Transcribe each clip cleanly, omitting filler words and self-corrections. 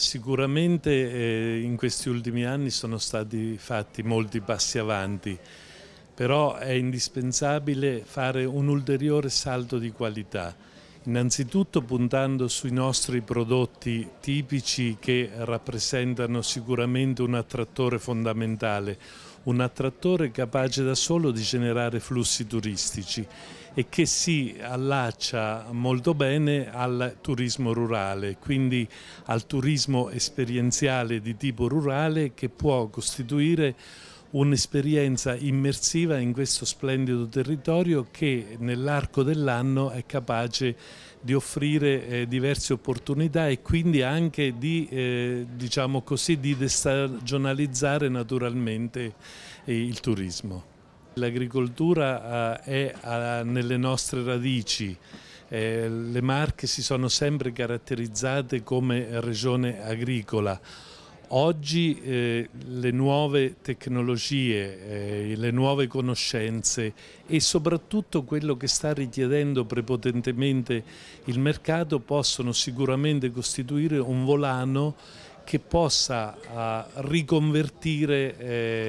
Sicuramente in questi ultimi anni sono stati fatti molti passi avanti, però è indispensabile fare un ulteriore salto di qualità. Innanzitutto puntando sui nostri prodotti tipici che rappresentano sicuramente un attrattore fondamentale, un attrattore capace da solo di generare flussi turistici e che si allaccia molto bene al turismo rurale, quindi al turismo esperienziale di tipo rurale che può costituire un'esperienza immersiva in questo splendido territorio che nell'arco dell'anno è capace di offrire diverse opportunità e quindi anche di, diciamo così, di destagionalizzare naturalmente il turismo. L'agricoltura è nelle nostre radici. Le Marche si sono sempre caratterizzate come regione agricola. Oggi le nuove tecnologie, le nuove conoscenze e soprattutto quello che sta richiedendo prepotentemente il mercato possono sicuramente costituire un volano che possa riconvertire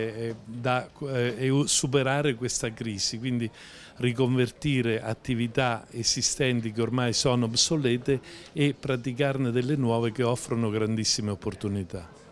e superare questa crisi, quindi riconvertire attività esistenti che ormai sono obsolete e praticarne delle nuove che offrono grandissime opportunità.